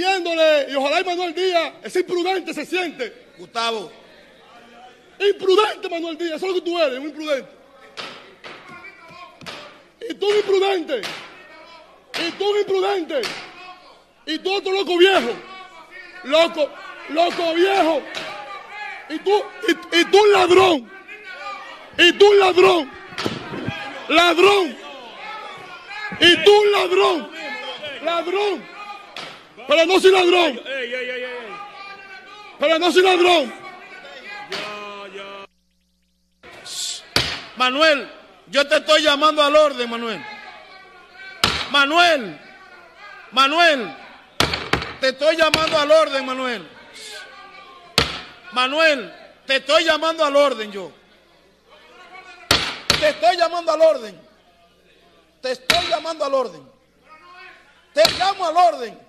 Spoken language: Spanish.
pidiéndole, y ojalá y Manuel Díaz, ese imprudente se siente. Gustavo. Imprudente, Manuel Díaz, eso es lo que tú eres, un imprudente. Y tú un imprudente. Y tú un imprudente. Y tú otro loco viejo. Loco viejo. Y tú un ladrón. Y tú un ladrón. Ladrón. Y tú un ladrón. Ladrón. Pero no soy ladrón. Pero no soy ladrón. Manuel, yo te estoy llamando al orden, Manuel. Manuel, te estoy llamando al orden, Manuel. Manuel, te estoy llamando al orden yo. Te estoy llamando al orden. Te estoy llamando al orden. Te llamo al orden.